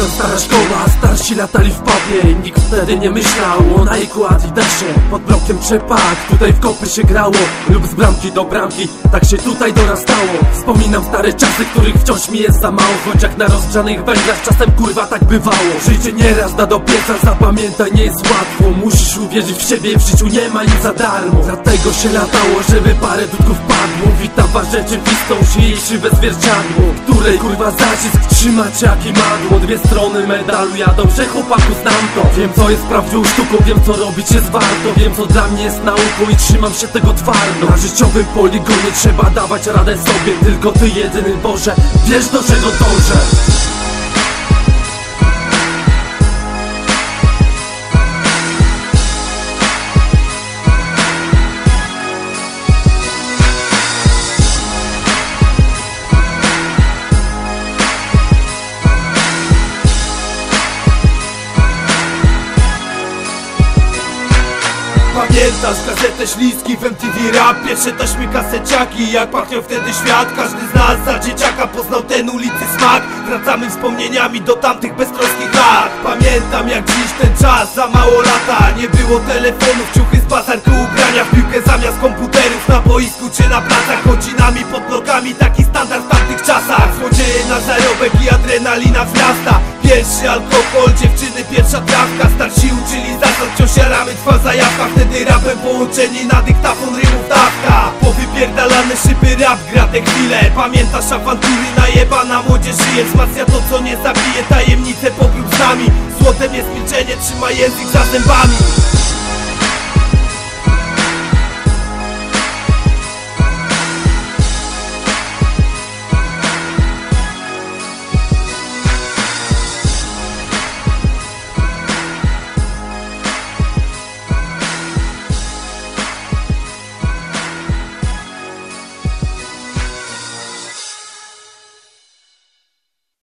Pamiętam stara szkoła, starsi latali w pubie. Nikt wtedy nie myślał o Nike'u, Adidasie. Pod blokiem trzepak, tutaj w kopy się grało, lub z bramki do bramki, tak się tutaj dorastało. Wspominam stare czasy, których wciąż mi jest za mało. Choć jak na rozgrzanych węglach czasem kurwa tak bywało. Życie nieraz da do pieca, zapamiętaj, nie jest łatwo. Musisz uwierzyć w siebie, w życiu nie ma nic za darmo. Dlatego się latało, żeby parę dudków padło. Witała rzeczywistość i jej krzywe zwierciadło, której kurwa zacisk trzymać jak imadło. Dwie strony medalu, ja dobrze chłopaku znam to. Wiem co jest prawdziwą sztuką, wiem co robić jest warto. Wiem co dla mnie jest nauką i trzymam się tego twardo. Na życiowym poligonie trzeba dawać radę sobie. Tylko Ty jedyny Boże, wiesz do czego dążę. Pamiętasz kasetę śliski w MTV Rap? Pierwsze taśmy kaseciaki, jak pachniał wtedy świat. Każdy z nas za dzieciaka poznał ten ulicy smak. Wracamy wspomnieniami do tamtych beztroskich lat. Pamiętam jak dziś ten czas, za mało lata. Nie było telefonów, ciuchy z bazarku, ubrania w piłkę zamiast komputerów. Na boisku czy na placach, godzinami pod blokami, taki standard w tamtych czasach. Złodzieje na zarobek i adrenalina wzrasta. Pierwszy alkohol, dziewczyny, pierwsza trawka. Starsi uczyli zasad, wciąż jaramy, trwa zajawka. Wtedy rapem połączeni na dyktafon rymów dawka. Powypierdalane szyby, rap gra te chwile. Pamiętasz awantury, najebana młodzież żyje. Wzmacnia to co nie zabije, tajemnice pogrób z nami. Złotem jest milczenie, trzyma język za zębami.